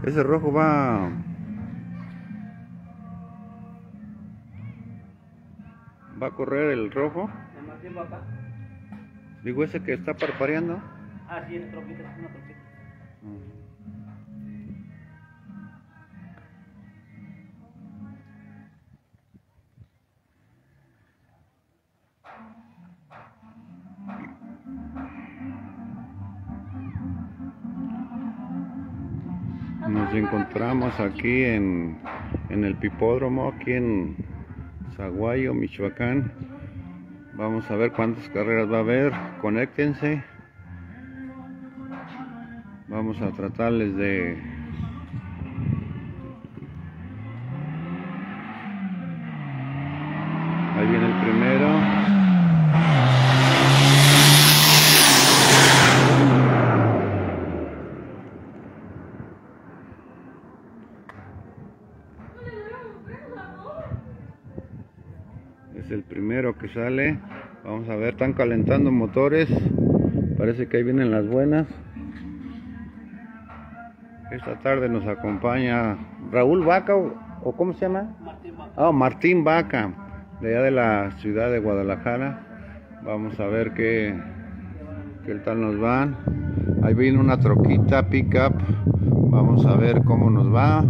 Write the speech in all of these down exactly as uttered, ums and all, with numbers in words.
Ese rojo va... ¿Va a correr el rojo? ¿El Martín Vaca? Digo, ese que está parpareando. Ah, sí, es troquita, es una troquita. Nos encontramos aquí en, en el Pipódromo, aquí en Saguayo, Michoacán. Vamos a ver cuántas carreras va a haber. Conéctense. Vamos a tratarles de... Ahí viene el primero. Es el primero que sale. Vamos a ver, están calentando motores. Parece que ahí vienen las buenas. Esta tarde nos acompaña Raúl Vaca, o, o ¿cómo se llama? Martín Vaca. Ah, Martín Vaca, de allá de la ciudad de Guadalajara. Vamos a ver qué, qué tal nos van. Ahí viene una troquita pickup. Vamos a ver cómo nos va.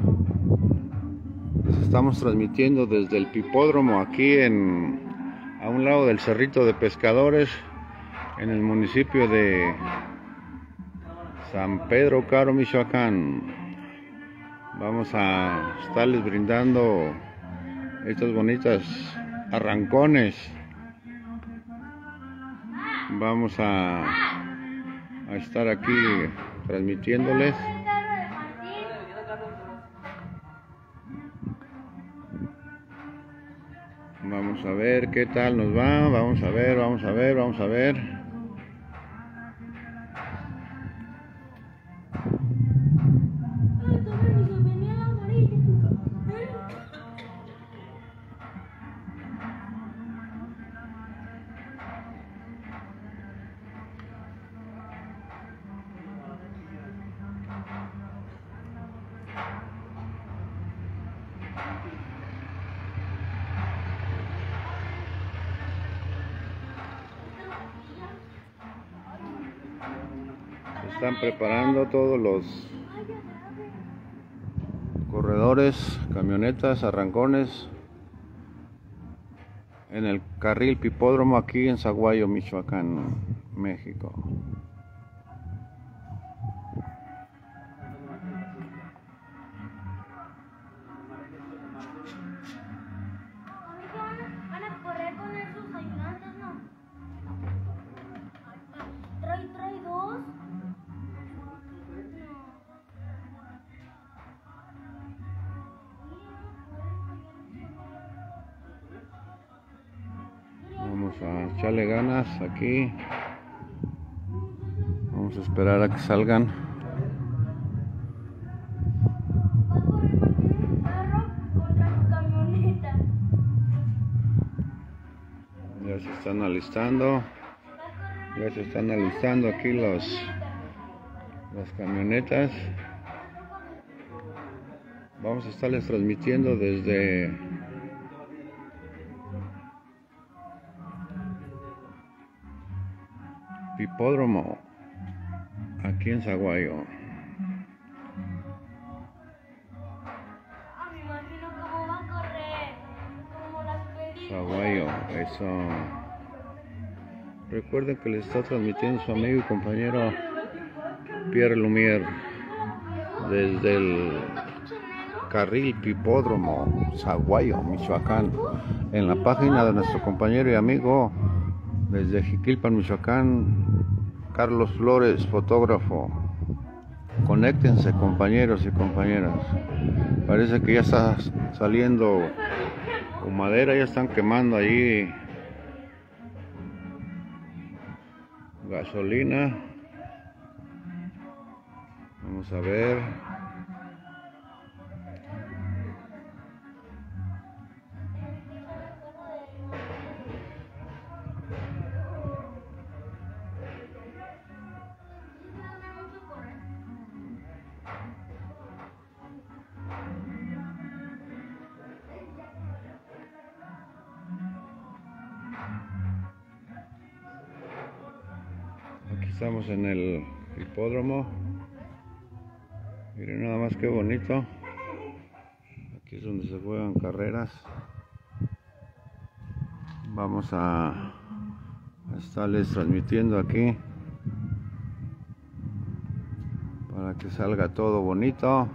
Les estamos transmitiendo desde el Pipódromo aquí en a un lado del Cerrito de Pescadores, en el municipio de San Pedro Caro, Michoacán. Vamos a estarles brindando estas bonitas arrancones. Vamos a, a estar aquí transmitiéndoles. Vamos a ver qué tal nos va. Vamos a ver, vamos a ver, vamos a ver. Se están preparando todos los corredores, camionetas, arrancones en el carril Pipódromo aquí en Saguayo, Michoacán, México. Van a correr con esos ayudantes, ¿no? Trae, trae dos. Vamos a echarle ganas aquí. Vamos a esperar a que salgan. Va a correr un carro contra su camioneta. Ya se están alistando. Ya se están alistando aquí los las camionetas. Vamos a estarles transmitiendo desde Pipódromo aquí en Saguayo. Ah, me imagino cómo va a correr. Como las películas. Saguayo, eso. Recuerden que les está transmitiendo su amigo y compañero Pierre Lumière desde el carril Pipódromo Saguayo, Michoacán, en la página de nuestro compañero y amigo desde Jiquilpan, Michoacán, Carlos Flores, fotógrafo. Conéctense, compañeros y compañeras. Parece que ya está saliendo humadera, ya están quemando allí gasolina. Vamos a ver. Estamos en el hipódromo. Miren nada más qué bonito. Aquí es donde se juegan carreras. Vamos a, a estarles transmitiendo aquí para que salga todo bonito.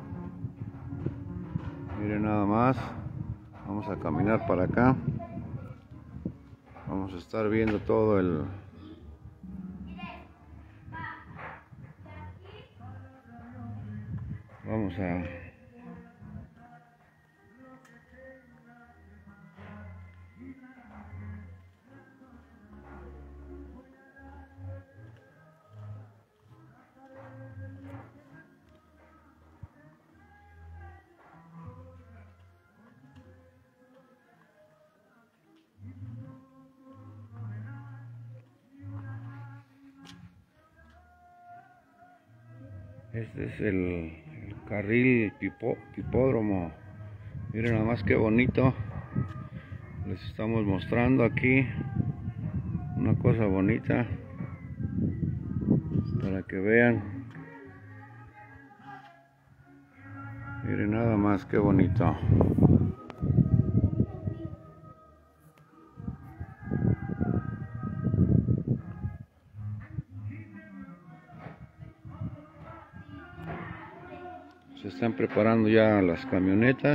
Miren nada más. Vamos a caminar para acá. Vamos a estar viendo todo el Vamos a Este es el, el carril pipo, hipódromo. Miren nada más qué bonito. Les estamos mostrando aquí una cosa bonita para que vean. Miren nada más qué bonito. Se están preparando ya las camionetas.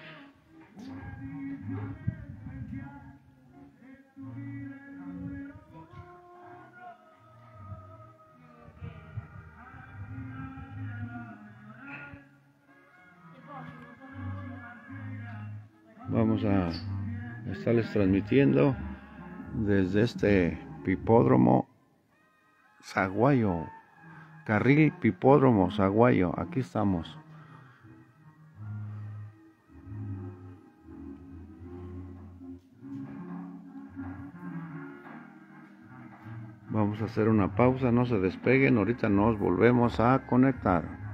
Vamos a estarles transmitiendo desde este hipódromo Saguayo, carril hipódromo Saguayo. Aquí estamos. Vamos a hacer una pausa, no se despeguen, ahorita nos volvemos a conectar.